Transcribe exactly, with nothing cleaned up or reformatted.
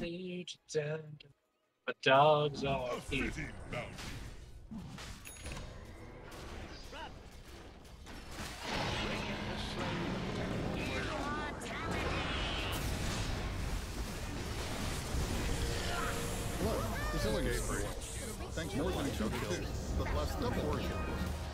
lead you down. But dogs are A here. fitting bounty. Look, facility for you. Thanks more than two kills, but less than four kills.